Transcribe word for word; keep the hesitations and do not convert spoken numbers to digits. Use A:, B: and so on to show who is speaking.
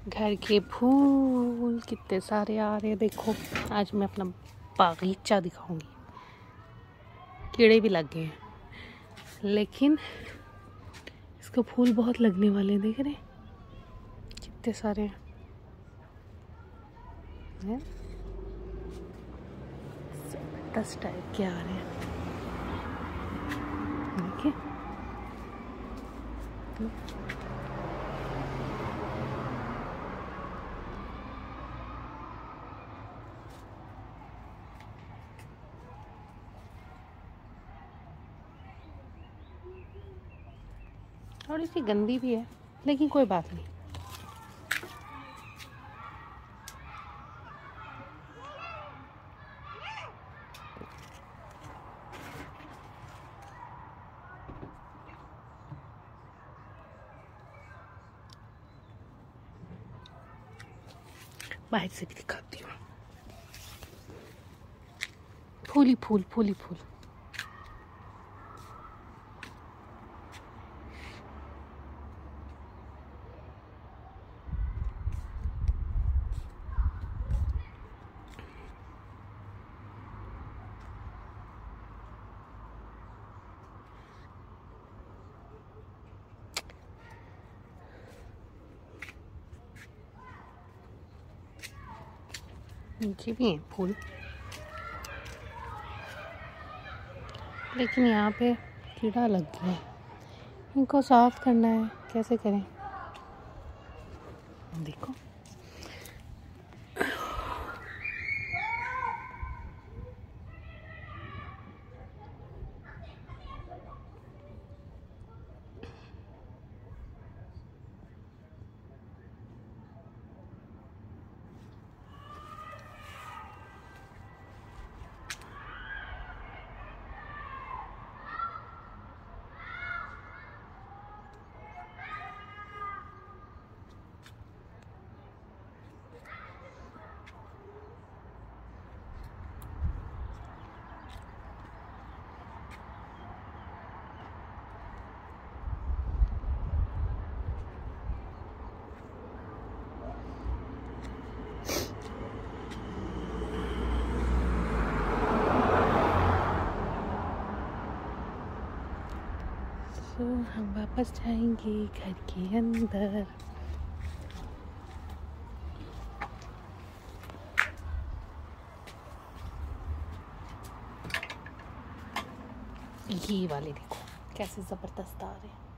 A: घर के फूल कितने सारे आ रहे हैं। देखो आज मैं अपना बागीचा दिखाऊंगी। कीड़े भी लग गए हैं लेकिन इसको फूल बहुत लगने वाले हैं। देख रहे कितने सारे हैं, दस टाइप के आ रहे हैं। देखिए थोड़ी सी गंदी भी है लेकिन कोई बात नहीं। बाहर से भी दिखाती हूँ। फूली फूल फूली फूल नीचे भी हैं फूल लेकिन यहाँ पे कीड़ा लग गया है। इनको साफ करना है, कैसे करें देखो। तो हम वापस जाएंगे घर के अंदर। ये वाले देखो कैसे जबरदस्त आ रहे हैं।